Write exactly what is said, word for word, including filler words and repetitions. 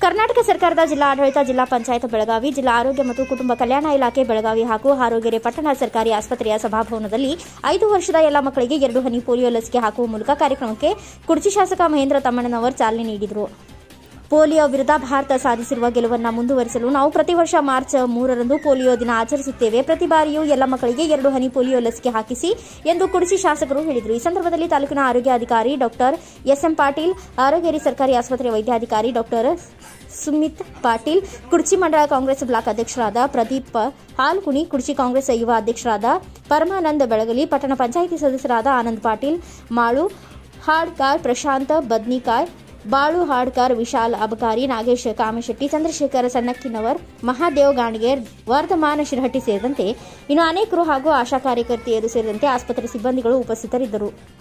ಕರ್ನಾಟಕ ಸರ್ಕಾರದ ಜಿಲ್ಲಾ ಆಡಳಿತ, ಜಿಲ್ಲಾ ಪಂಚಾಯತ್ ಬೆಳಗಾವಿ, ಜಿಲ್ಲಾ ಆರೋಗ್ಯ ಮತ್ತು ಕುಟುಂಬ ಕಲ್ಯಾಣ ಇಲಾಖೆ ಬೆಳಗಾವಿ ಹಾಗೂ ಹಾರೋಗೆರೆ ಪಟ್ಟಣ ಸರ್ಕಾರಿ ಆಸ್ಪತ್ರೆಯ ಸಭಾಭವನದಲ್ಲಿ ಐದು ವರ್ಷದ ಎಲ್ಲ ಮಕ್ಕಳಿಗೆ ಎರಡು ಹನಿ ಪೋಲಿಯೋ ಲಸಿಕೆ ಹಾಕುವ ಮೂಲಕ ಕಾರ್ಯಕ್ರಮಕ್ಕೆ ಕುಡಚಿ ಶಾಸಕ ಮಹೇಂದ್ರ ತಮ್ಮಣ್ಣನವರ್ ಚಾಲನೆ ನೀಡಿದರು. ಪೋಲಿಯೋ ವಿರುದ್ಧ ಭಾರತ ಸಾಧಿಸಿರುವ ಗೆಲುವನ್ನು ಮುಂದುವರಿಸಲು ನಾವು ಪ್ರತಿ ವರ್ಷ ಮಾರ್ಚ್ ಮೂರರಂದು ಪೋಲಿಯೋ ದಿನ ಆಚರಿಸುತ್ತೇವೆ. ಪ್ರತಿ ಬಾರಿಯೂ ಎಲ್ಲ ಮಕ್ಕಳಿಗೆ ಎರಡು ಹನಿ ಪೋಲಿಯೋ ಲಸಿಕೆ ಹಾಕಿಸಿ ಎಂದು ಕುಡಚಿ ಶಾಸಕರು ಹೇಳಿದರು. ಈ ಸಂದರ್ಭದಲ್ಲಿ ತಾಲೂಕಿನ ಆರೋಗ್ಯಾಧಿಕಾರಿ ಡಾಕ್ಟರ್ ಎಸ್ಎಂ ಪಾಟೀಲ್, ಹಾರೋಗೆರೆ ಸರ್ಕಾರಿ ಆಸ್ಪತ್ರೆ ವೈದ್ಯಾಧಿಕಾರಿ ಡಾಕ್ಟರ್ ಸುಮಿತ್ ಪಾಟೀಲ್, ಕುಡಚಿ ಮಂಡಳ ಕಾಂಗ್ರೆಸ್ ಬ್ಲಾಕ್ ಅಧ್ಯಕ್ಷರಾದ ಪ್ರದೀಪ್ ಹಾಲ್ಕುಣಿ, ಕುಡಚಿ ಕಾಂಗ್ರೆಸ್ ಯುವ ಅಧ್ಯಕ್ಷರಾದ ಪರಮಾನಂದ ಬೆಳಗಲಿ, ಪಟ್ಟಣ ಪಂಚಾಯಿತಿ ಸದಸ್ಯರಾದ ಆನಂದ್ ಪಾಟೀಲ್, ಮಾಳು ಹಾಡ್ಕಾರ್, ಪ್ರಶಾಂತ್ ಬದ್ನಿಕಾಯ್, ಬಾಳು ಹಾಡ್ಕರ್, ವಿಶಾಲ್ ಅಬಕಾರಿ, ನಾಗೇಶ್ ಕಾಮಶೆಟ್ಟಿ, ಚಂದ್ರಶೇಖರ್ ಸಣ್ಣಕ್ಕಿನವರ್, ಮಹಾದೇವ್ ಗಾಣಿಗೇರ್, ವರ್ಧಮಾನ ಶಿರಹಟ್ಟಿ ಸೇರಿದಂತೆ ಇನ್ನು ಅನೇಕರು ಹಾಗೂ ಆಶಾ ಕಾರ್ಯಕರ್ತೆಯರು ಸೇರಿದಂತೆ ಆಸ್ಪತ್ರೆ ಸಿಬ್ಬಂದಿಗಳು ಉಪಸ್ಥಿತರಿದ್ದರು.